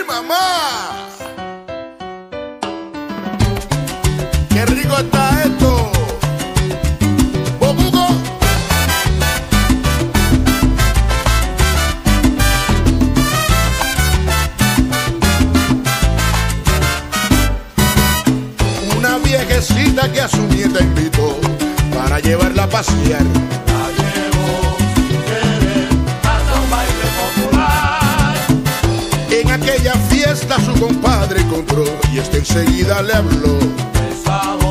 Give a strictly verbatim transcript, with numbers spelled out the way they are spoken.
mamá! ¡Qué rico está esto! ¡Bocuco! Una viejecita que a su nieta invitó para llevarla a pasear. La llevo sin querer hasta un baile popular. En aquella fiesta su compadre encontró y este enseguida le habló. Esa